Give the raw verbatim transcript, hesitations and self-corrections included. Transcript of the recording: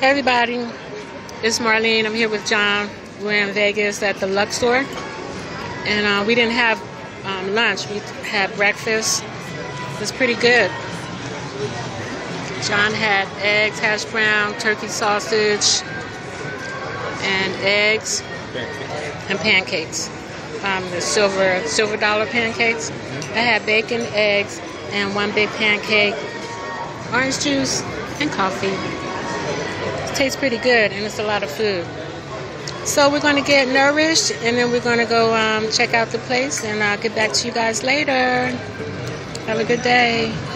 Hey everybody, it's Marlene. I'm here with John. We're in Vegas at the Luxor, and uh, we didn't have um, lunch. We had breakfast. It was pretty good. John had eggs, hash brown, turkey sausage, and eggs and pancakes. Um, the silver silver dollar pancakes. I had bacon, eggs, and one big pancake, orange juice, and coffee. It tastes pretty good, and it's a lot of food. So we're going to get nourished, and then we're going to go um, check out the place, and I'll get back to you guys later. Have a good day.